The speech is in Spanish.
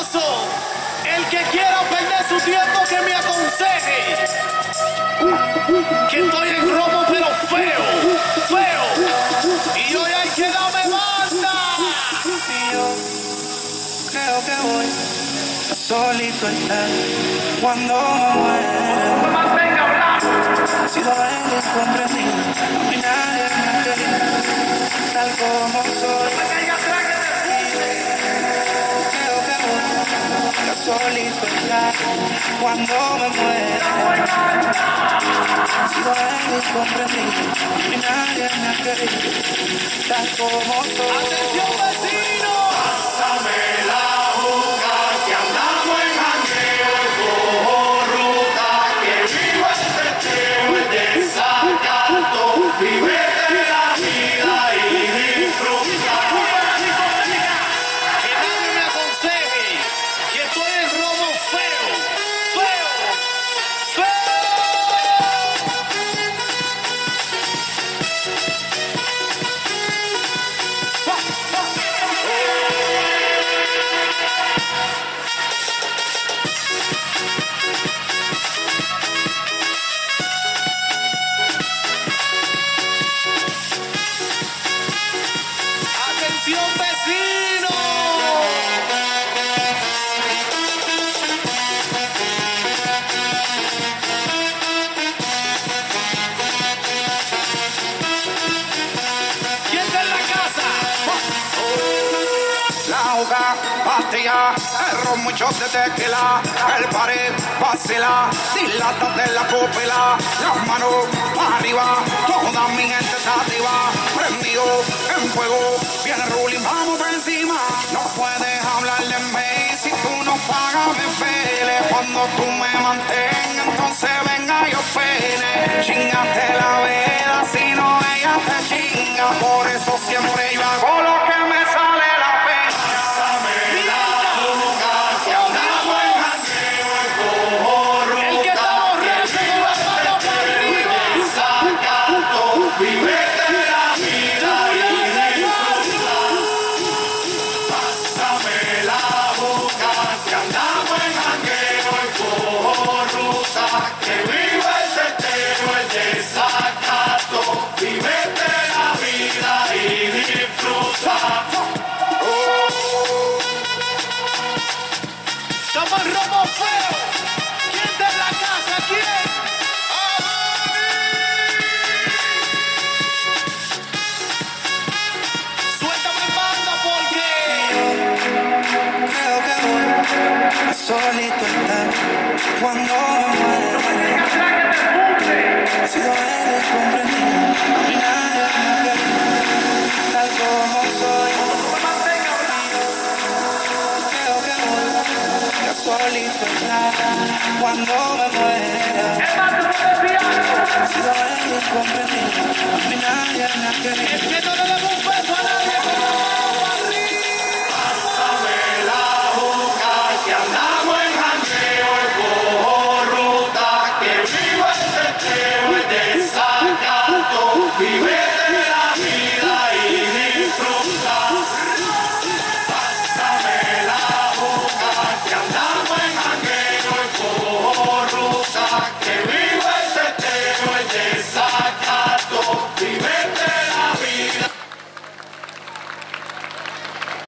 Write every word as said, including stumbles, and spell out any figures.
famoso. El que quiera perder su tiempo que me aconseje. Que estoy en robo pero feo, feo. Y hoy hay que darme banda. Y yo creo que voy a solito estar cuando me muera. He sido el incomprendido, a mí nadie me ha querido tal como soy. Creo que voy a solito estar cuando me muera. He sido el incomprendido, a mí nadie me ha querido tal como soy. ¡Atención, vecino! Pásame la juca, que andamos en jangueo, cojo ruta, que vivo este teteo, el desacato, vivete la vida y disfruta. Que nadie me aconseje que estoy en robo feo, feo, feo. ¡Atención, vecino! ¿Quién está en la casa? La juca, pastilla, el ron, mucho de tequila, el pared, vacila, dilata de la copela, las manos para arriba, toda mi gente está activa, prendido en fuego, viene ruling, vamos por encima, no puedes hablar de mí si tú no pagas mi pele, cuando tú me mantengas, entonces venga yo pene, chingate la vela, si no ella te chinga, por eso siempre yo hago lo que me sale la pena. Pásame la juca, que andamos en jangueo, cojo ruta, El que está borracho con las manos para arriba. desacato, vivete la vida y disfruta. Pásame la juca, que andamos en jangueo, cojo ruta, que viva el teteo, el desacato, vivete la vida y disfruta. ¡Estamos en robo feo! ¿Quién está en la casa? ¿Quién? Suéltame banda porque Creo que voy a solito estar cuando me muera. He sido el incomprendido, a mí nadie me ha querido tal como soy. Creo que voy a solito estar cuando me muera. He sido el incomprendido, a mí nadie me ha querido